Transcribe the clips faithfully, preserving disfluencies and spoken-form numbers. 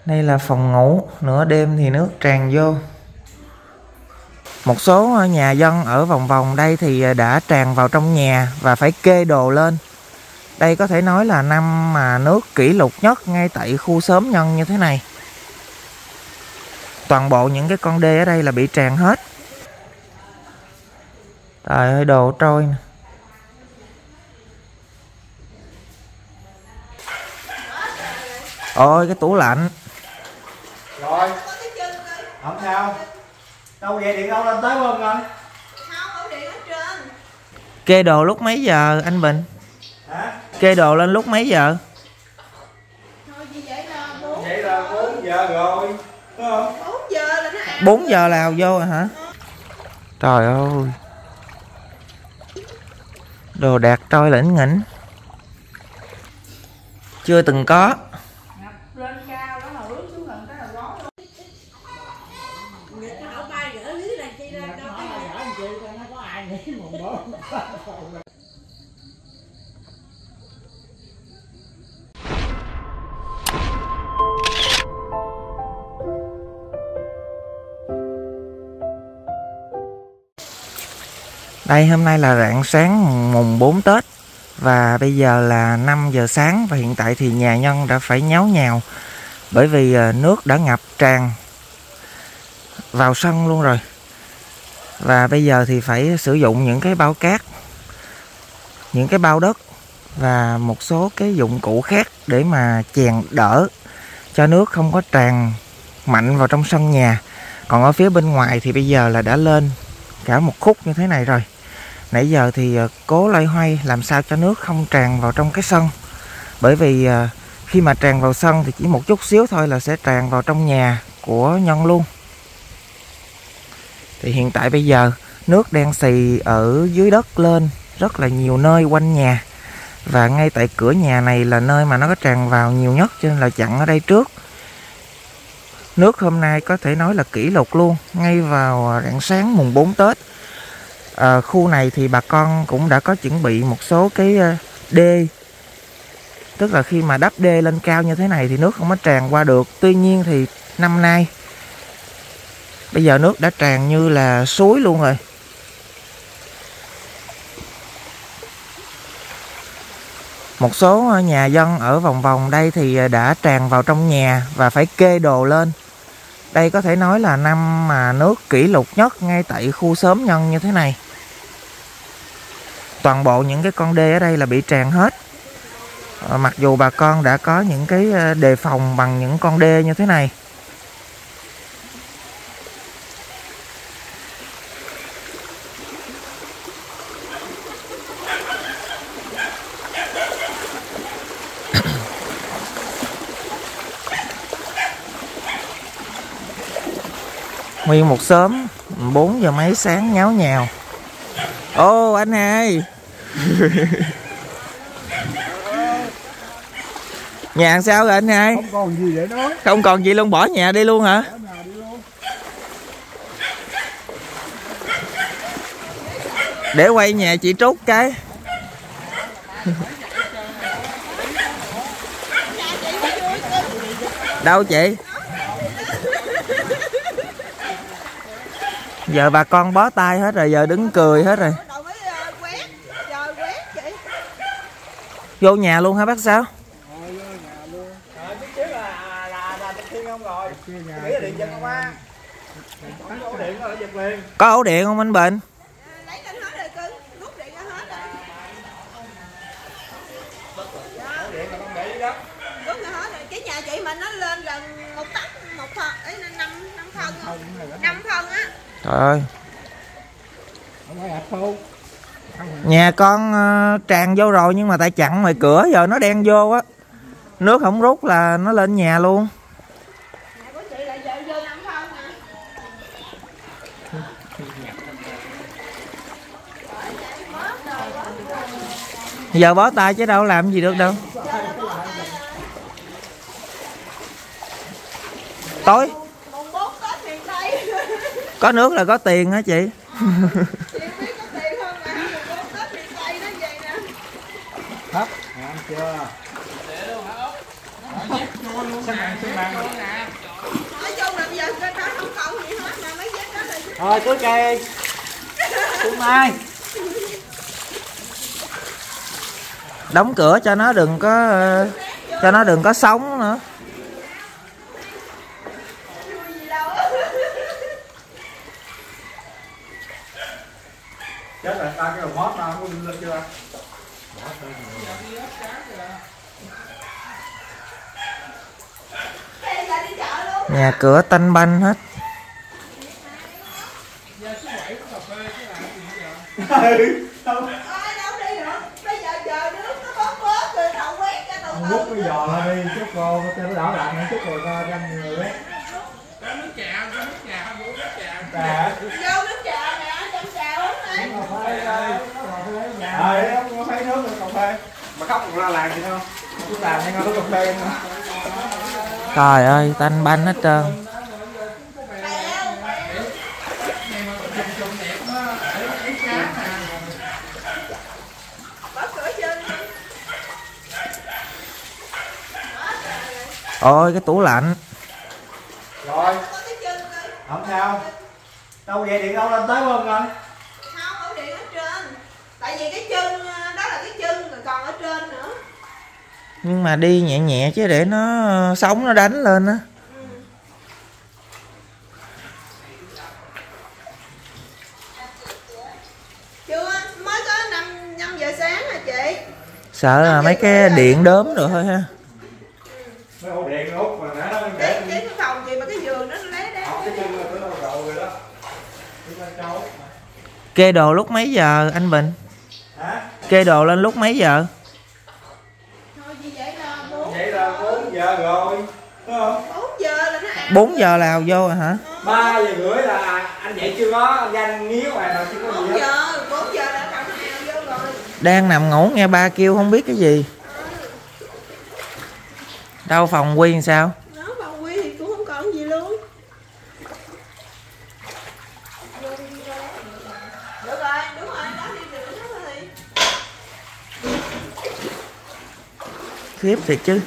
Đây là phòng ngủ, nửa đêm thì nước tràn vô. Một số nhà dân ở vòng vòng đây thì đã tràn vào trong nhà và phải kê đồ lên. Đây có thể nói là năm mà nước kỷ lục nhất ngay tại khu xóm Nhân như thế này. Toàn bộ những cái con đê ở đây là bị tràn hết. Trời ơi, đồ trôi nè. Ôi, cái tủ lạnh. Rồi, không sao. Đâu vậy, điện đâu lên tới không anh? Không, ổ điện ở trên. Kê đồ lúc mấy giờ anh Bình? Hả? Kê đồ lên lúc mấy giờ? Thôi như vậy là bốn. Vậy là bốn giờ rồi, đúng không? bốn giờ là nó ảo. bốn giờ là vô rồi hả? Trời ơi. Đồ đạc trôi lỉnh nghỉnh. Chưa từng có. Lên cao đó mà ướt xuống gần cái là gói luôn. Người ta không bay gỡ lý là chi lên đâu. Gỡ anh chị coi nó có ai nghĩ mùng bốn. Đây, hôm nay là rạng sáng mùng bốn Tết. Và bây giờ là năm giờ sáng. Và hiện tại thì nhà Nhân đã phải nháo nhào. Bởi vì nước đã ngập tràn vào sân luôn rồi. Và bây giờ thì phải sử dụng những cái bao cát, những cái bao đất và một số cái dụng cụ khác để mà chèn đỡ cho nước không có tràn mạnh vào trong sân nhà. Còn ở phía bên ngoài thì bây giờ là đã lên cả một khúc như thế này rồi. Nãy giờ thì cố loay hoay làm sao cho nước không tràn vào trong cái sân. Bởi vì khi mà tràn vào sân thì chỉ một chút xíu thôi là sẽ tràn vào trong nhà của Nhân luôn. Thì hiện tại bây giờ nước đang xì ở dưới đất lên rất là nhiều nơi quanh nhà. Và ngay tại cửa nhà này là nơi mà nó có tràn vào nhiều nhất, cho nên là chặn ở đây trước. Nước hôm nay có thể nói là kỷ lục luôn. Ngay vào rạng sáng mùng bốn Tết, à, khu này thì bà con cũng đã có chuẩn bị một số cái đê. Tức là khi mà đắp đê lên cao như thế này thì nước không có tràn qua được. Tuy nhiên thì năm nay bây giờ nước đã tràn như là suối luôn rồi. Một số nhà dân ở vòng vòng đây thì đã tràn vào trong nhà và phải kê đồ lên. Đây có thể nói là năm mà nước kỷ lục nhất ngay tại khu xóm Nhân như thế này. Toàn bộ những cái con đê ở đây là bị tràn hết. Mặc dù bà con đã có những cái đề phòng bằng những con đê như thế này. Nguyên một xóm bốn giờ mấy sáng nháo nhào. Ô anh ơi. Nhà sao rồi anh ơi? Không còn gì để nói. Không còn gì luôn, bỏ nhà đi luôn hả? Để quay nhà chị Trúc cái. Đâu chị? Giờ bà con bó tay hết rồi, giờ đứng cười hết rồi. Vô nhà luôn hả bác sao? Có ổ điện không anh Bình? Lấy lên hết rồi cưng, rút điện ra hết rồi. Rút ra hết rồi. Cái nhà chị mình nó lên gần một tấc, một phần, ấy năm năm phân không? năm phân á. Trời ơi. Không phải khô. Nhà con uh, tràn vô rồi nhưng mà tại chặn ngoài cửa giờ nó đen vô á. Nước không rút là nó lên nhà luôn. Nhà của chị là giờ vô năm phân nè. Giờ bó tay chứ đâu làm gì được đâu. Tối có nước là có tiền hả chị? Hấp, ăn chưa? Sáng ăn, sáng ăn. Nói chung là bây giờ cái đó không còn gì hết mà mấy vết đó là Thôi cứ cây Xuân Mai. Đóng cửa cho nó đừng có cho nó đừng có sống nữa. Chết rồi, ta cái đầu mót nó có lên chưa? Nhà cửa tanh banh hết. Rút cái giò ra đi, chút cô cho nó đỡ lạnh nữa, chút rồi ta đem người quét. Có nước trà, có nước trà, vô nước trà. Trà. vô nước trà nè, trong trà uống đi. Cà phê đây. Ờ, không thấy nước cà phê. Mà khóc còn la làng gì không? Chúng ta hay ngon nước cà phê nữa. Trời ơi, tanh banh hết trơn. Ôi cái tủ lạnh. Rồi. Không sao. Đâu vậy điện đâu lên tới không anh? Không, ổ điện ở trên. Tại vì cái chân đó là cái chân rồi còn ở trên nữa. Nhưng mà đi nhẹ nhẹ chứ để nó sống nó đánh lên á. Ừ. Chưa, mới có năm năm giờ sáng à chị. Sợ là mấy cái điện đốm rồi thôi ha. Mấy ổ điện nó út mà nãy nó Cái, để cái phòng chị mà cái giường đó nó lấy đá. học cái chân là nó đâu rồi rồi đó. Kê đồ lúc mấy giờ anh Bình? Hả? Kê đồ lên lúc mấy giờ? Thôi chị vậy là bốn. Vậy là bốn giờ rồi. Đúng không? bốn giờ là nó ăn. bốn giờ là vô rồi hả? ba giờ rưỡi là anh dậy chưa có, anh anh nghiếu rồi mà chưa có gì bốn hết. giờ, bốn giờ là cầm hàng vô rồi. Đang nằm ngủ nghe ba kêu không biết cái gì. Đâu phòng Quy làm sao? Nó phòng Quy thì cũng không còn gì luôn. Được rồi, đúng rồi, đó đi được hết rồi. Khiếp thiệt chứ.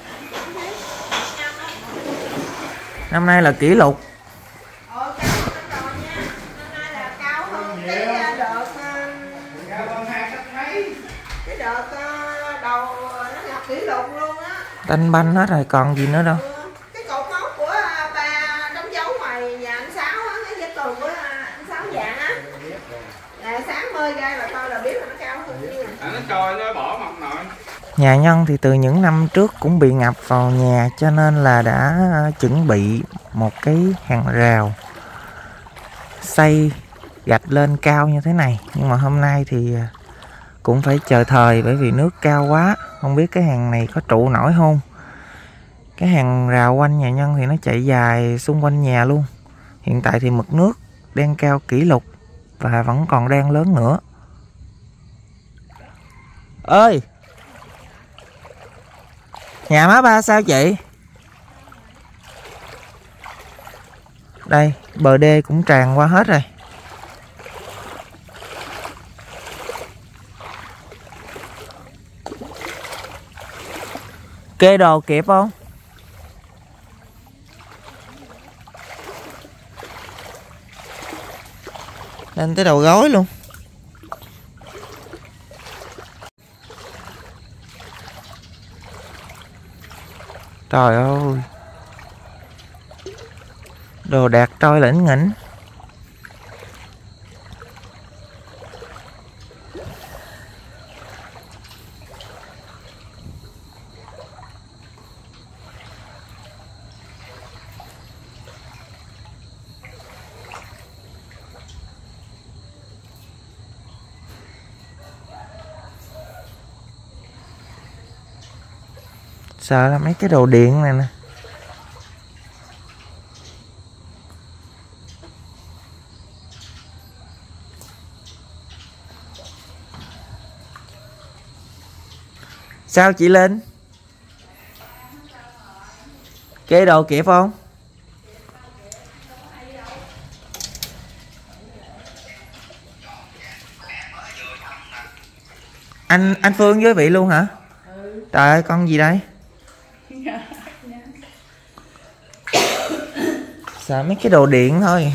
Năm nay là kỷ lục. Ờ, cao hơn rồi nha. Năm nay là cao hơn cái đợt Cao hơn hai cách mấy. cái đợt đầu nó nhập kỷ lục luôn á. Tanh banh hết rồi còn gì nữa đâu. Ừ, cái cột mốc của ba đóng dấu ngoài nhà anh Sáu á, cái vết tường của anh Sáu dạng á. Là sáng mơi ra là coi là biết là nó cao hơn nhiêu. À, nó trôi nó bỏ mọc nội. Nhà Nhân thì từ những năm trước cũng bị ngập vào nhà cho nên là đã chuẩn bị một cái hàng rào xây gạch lên cao như thế này. Nhưng mà hôm nay thì cũng phải chờ thời bởi vì nước cao quá. Không biết cái hàng này có trụ nổi không. Cái hàng rào quanh nhà Nhân thì nó chạy dài xung quanh nhà luôn. Hiện tại thì mực nước đang cao kỷ lục và vẫn còn đang lớn nữa. Ơi! Nhà má ba sao chị? Đây, bờ đê cũng tràn qua hết rồi. Kê đồ kịp không? Lên tới đầu gối luôn. Trời ơi. Đồ đạc trôi lỉnh nghỉnh. Sợ là mấy cái đồ điện này nè. Sao chị Linh? Kê đồ kịp không? Anh anh Phương với vị luôn hả? Trời ơi con gì đây? Xài mấy cái đồ điện thôi.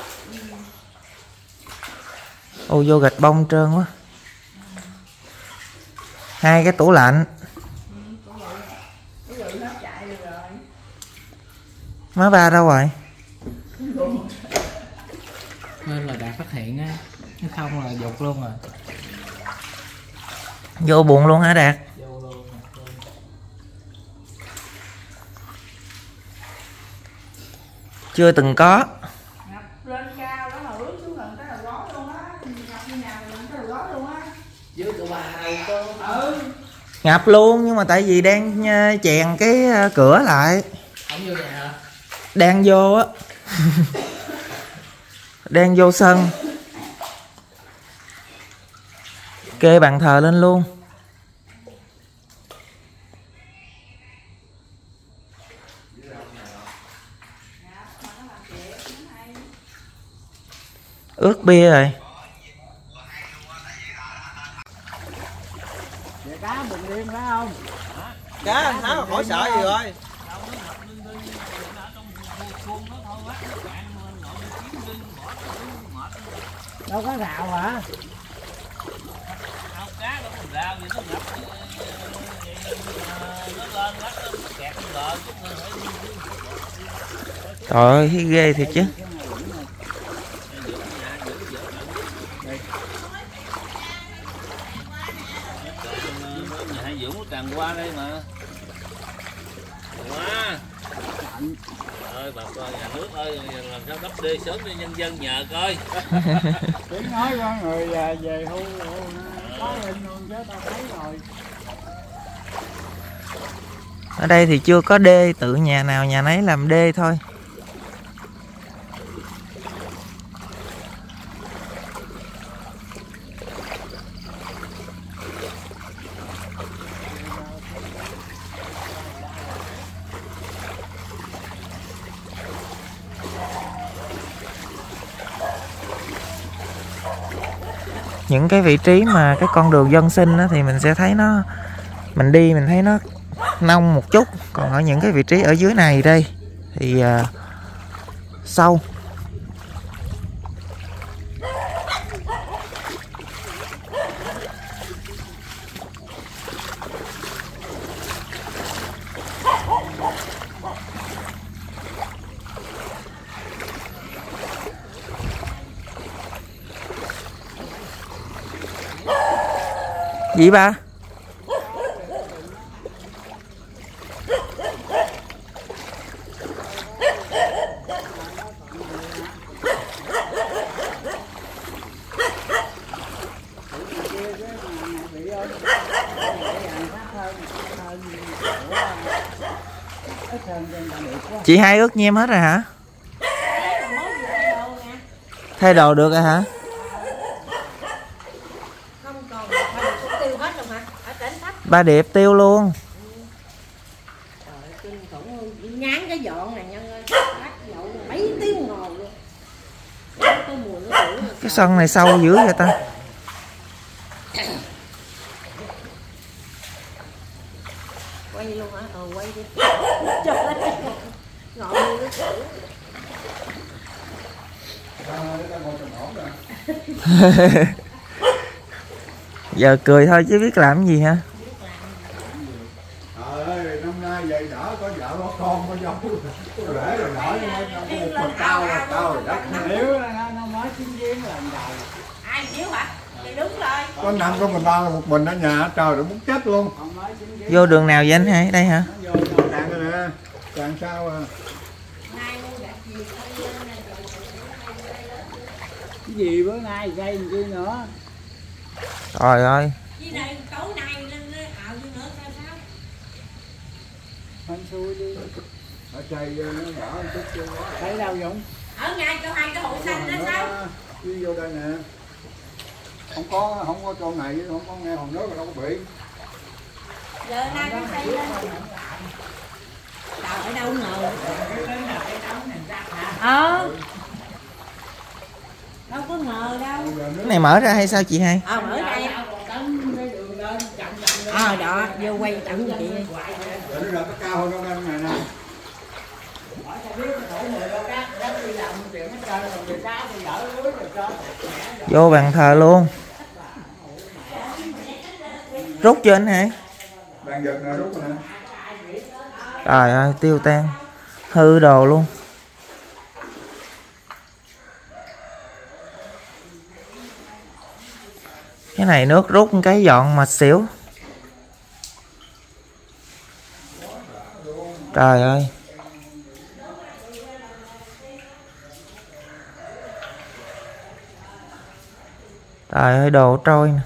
Ô vô gạch bông trơn quá. Hai cái tủ lạnh. Má ba đâu rồi? Nên là Đạt phát hiện á, nếu không là dục luôn rồi. Vô buồn luôn hả Đạt? Vô luôn. Chưa từng có. Ngập lên cao đó mà ướt xuống gần cái đầu gối luôn á. Ngập như nào mà gần cái đầu gối luôn á. Dưới tụi bà đầu cô. Ừ. Ngập luôn, nhưng mà tại vì đang chèn cái cửa lại. Không vô nhà hả? Đang vô á. Đang vô sân. Kê bàn thờ lên luôn. Ướt bia rồi. Vậy cá bình điên phải không? Cá nó khỏi sợ gì rồi. Đâu có rào hả? Không, cá đâu có rào gì, nó ngập nó lên lắc nó kẹt cái bờ. Trời ơi, ghê thiệt chứ. Hai dưỡng nó tràn qua đây mà. Quá. Ơi bà coi nhà nước ơi, làm sao đắp đê sớm cho nhân dân nhờ coi. Tiếng nói có người về, về hưu có hình luôn chứ tao thấy rồi. Ở đây thì chưa có đê, tự nhà nào nhà nấy làm đê thôi. Những cái vị trí mà cái con đường dân sinh á, thì mình sẽ thấy nó, mình đi mình thấy nó nông một chút. Còn ở những cái vị trí ở dưới này đây thì uh, sâu. Gì ba? Chị hai ướt nhem hết rồi hả? Thay đồ được rồi hả? Ba điệp tiêu luôn. Ngán cái dọn này nhân ơi, dọn mấy tiếng ngồi luôn. Cái sân này sâu dữ vậy ta. Quay luôn hả? Ờ quay đi. Trời ơi. Ngồi luôn Giờ cười thôi chứ biết làm gì hả? Trời ơi, năm nay vậy đỡ có vợ có con có dâu. Để rồi đỡ nó cao là cao rồi đất. Nếu nó mới sinh viên làm đời. ai chiếu hả? Thì đúng rồi. Có năm có mình ba là một mình ở nhà, trời nó muốn chết luôn. Vô đường nào vậy anh hai? Đây hả? Nó vô tràn rồi nè, tràn sao à. Cái gì bữa nay gây làm chi nữa? Trời ơi. Chi này tối nay lên ảo gì nữa sao sao? Hên xui đi. Ở chơi nó đỡ một chút chứ. Thấy đâu Dũng? Ở ngay cho hai cái hộ xanh đó sao? Đi vô đây nè. Không có không có con này, không có nghe hòn nước là đâu có bị. Giờ nay nó xây lên. Đào ở đâu ngờ. Ờ. Đâu có ngờ đâu. Cái này mở ra hay sao chị hai? Ờ mở đây. Ờ đó, vô quay chậm chị. là nó cao hơn trong đây này nè. Vô bàn thờ luôn. Rút chưa anh hả? Bàn giật nè, rút rồi nè. Trời ơi, tiêu tan. Hư đồ luôn. Cái này nước rút cái dọn mà xỉu. Trời ơi. Trời ơi, đồ trôi nè.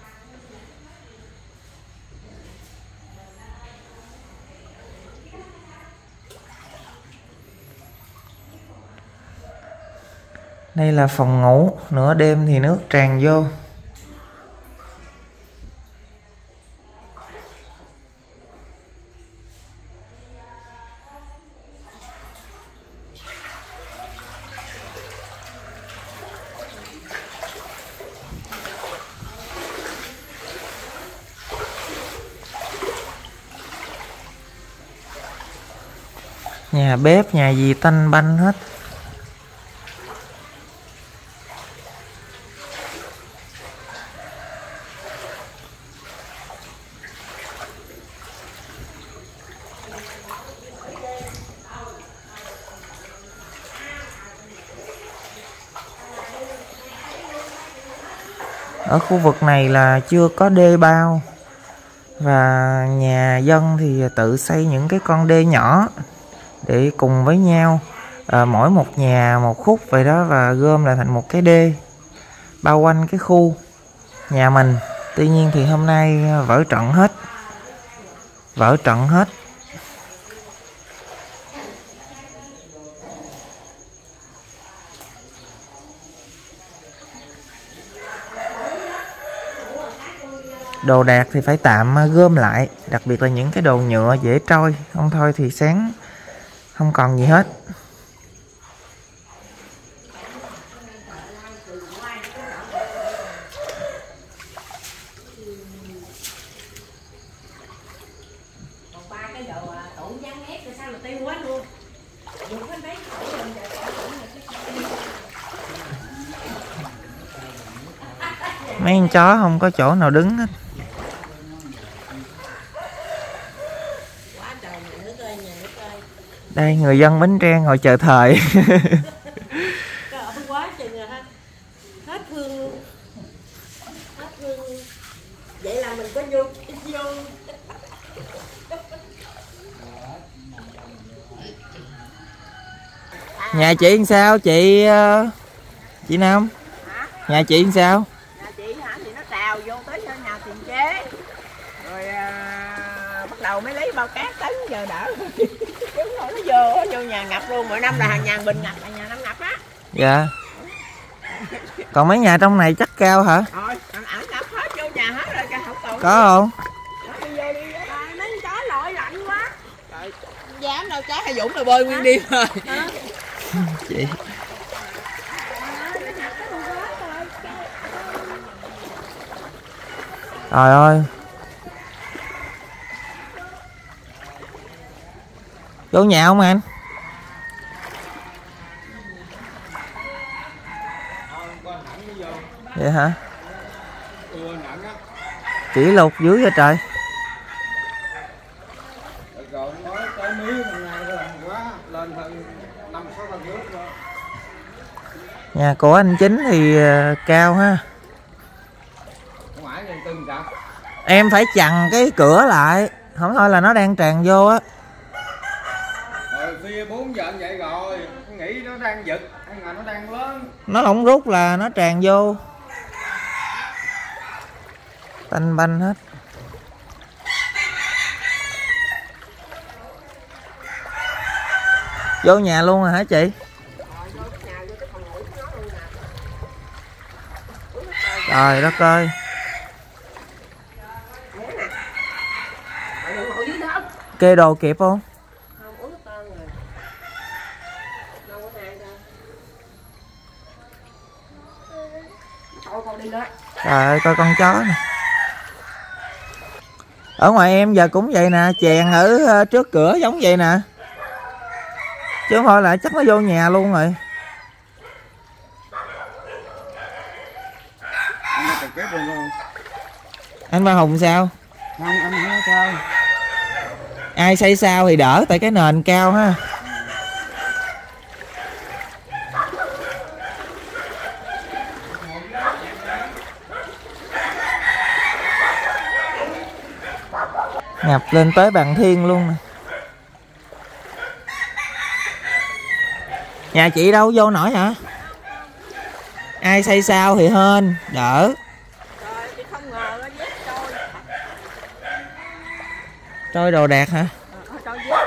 Đây là phòng ngủ, nửa đêm thì nước tràn vô. Nhà bếp, nhà gì tanh banh hết. Ở khu vực này là chưa có đê bao. Và nhà dân thì tự xây những cái con đê nhỏ để cùng với nhau à, mỗi một nhà một khúc vậy đó, và gom lại thành một cái đê bao quanh cái khu nhà mình. Tuy nhiên thì hôm nay vỡ trận hết. Vỡ trận hết. Đồ đạc thì phải tạm gom lại, đặc biệt là những cái đồ nhựa dễ trôi, không thôi thì sáng không còn gì hết. Mấy con chó không có chỗ nào đứng hết. Đây người dân Bến Tre ngồi chờ thời. Quá chừng rồi ha. Hết thương luôn. Hết thương luôn. Vậy là mình có vô vô. Nhà chị làm sao chị chị Năm? Hả? Nhà chị làm sao? Nhà chị hả thì nó trào vô tới nhà tiền chế. Rồi à, bắt đầu mới lấy bao cát tấn giờ đỡ. Đúng rồi, nó vô nó vô nhà ngập luôn, mỗi năm là hàng nhà Bình ngập, là nhà năm ngập á. Dạ. Còn mấy nhà trong này chắc cao hả? Rồi, ẩn ngập hết vô nhà hết rồi, không còn. Có không? Đó, đi vô đi vô. Rồi, mấy chó lội lạnh quá. Trời, dám đâu, chó hay Dũng rồi bơi nguyên đêm rồi. Chị. Trời ơi. Vô nhà không anh? Vậy hả? Kỷ lục dưới vậy trời. Rồi nói tới mí năm nay nó làm quá, lên hơn năm sáu lần nước rồi. Nhà của anh Chính thì uh, cao ha. Không phải lên từng cả. Em phải chặn cái cửa lại, không thôi là nó đang tràn vô á. Rồi khuya bốn giờ vậy rồi, nghĩ nó đang giật, hay là nó đang lớn. Nó không rút là nó tràn vô. Tanh banh hết. Vô nhà luôn rồi hả chị? Trời đất ơi. Kê đồ kịp không? Trời ơi, coi con chó nè. Ở ngoài em giờ cũng vậy nè, chèn ở trước cửa giống vậy nè. Chứ không thôi là chắc nó vô nhà luôn rồi. Anh Ba Hùng sao? Không, anh không có sao. Ai xây sao thì đỡ, tại cái nền cao ha. Ngập lên tới Bàn Thiên luôn nè. Nhà chị đâu vô nổi hả? Ai xây sao thì hên, đỡ. Trời, chị không ngờ nó dép trôi. Trôi đồ đạc hả? Ờ, trôi dép.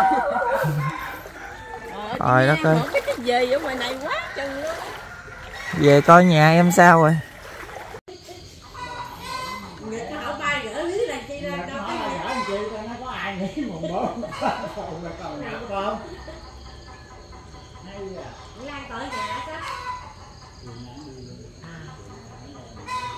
Trời đất ơi. Cái cái gì ở ngoài này quá chừng luôn. Về coi nhà em sao rồi. Người ta hỏi ba gỡ lý là chi ra đâu. Nói là gỡ anh chị coi nó có ai nghĩ mùng bốn. Còn ngập không? Hay à. Lan tới nhà chắc.